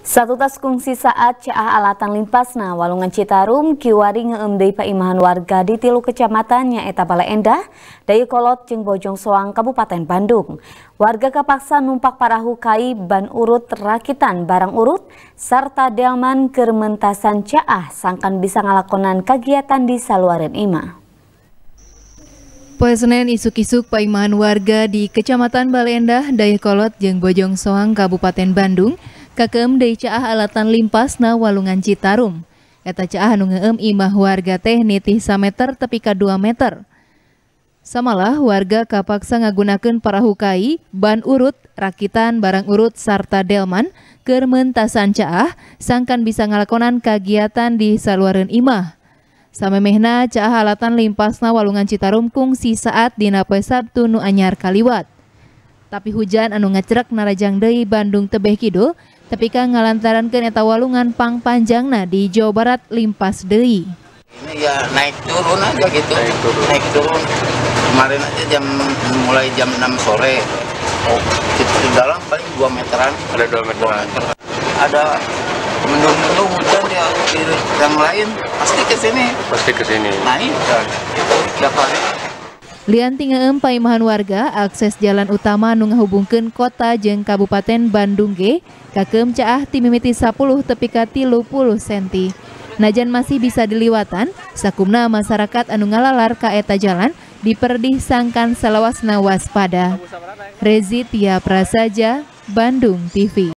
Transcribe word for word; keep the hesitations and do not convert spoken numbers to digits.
Satu tas kungsi saat caah alatan limpasna Walungan Citarum kiwari ngeum deui paimahan warga di tilu kecamatan nyaeta Bale Endah, Dayakolot jeung Bojong Soang Kabupaten Bandung. Warga kapaksa numpak parahu kai ban urut rakitan barang urut sarta delman keur mentasan caah sangkan bisa ngalakonan kagiatan di saluareun imah. Poe Senen isuk-isuk paimahan warga di Kecamatan Bale Endah, Dayakolot jeung Bojong Soang Kabupaten Bandung kakeum deui caah alatan limpasna Walungan Citarum. Eta caah anu ngeueum imah warga teh nitih sameter tepi ka dua meter. Samalah warga kapaksa ngagunakeun parahu kai, ban urut, rakitan barang urut sarta delman keur meuntasan caah sangkan bisa ngalakonan kagiatan di saluareun imah. Samemehna caah alatan limpasna Walungan Citarum kungsi saat dina poe Sabtu nu anyar kaliwat. Tapi hujan anu ngacrek narajang deui Bandung tebeh kidul, tapi ka ngalantarankeun eta walungan pang panjangna di Jawa Barat limpas deui. Ini ya naik turun aja gitu, naik turun. Naik turun. Kemarin aja jam mulai jam enam sore. Oh, di dalam paling dua meteran. Ada dua meteran. Ada mendung-mendung hujan ya di yang lain pasti ke sini. Pasti ke sini. Naik. Tiap hari. Lianti ngeueum paimahan warga akses jalan utama nu ngahubungkeun kota jeung Kabupaten Bandung ge kakeum caah ti mimiti sapuluh tepi ka tilu puluh sentimeter. Najan masih bisa diliwatan, sakumna masyarakat anu ngalalar ka eta jalan diperdih sangkan salawasna waspada. Rezi Tia Prasaja, Bandung T V.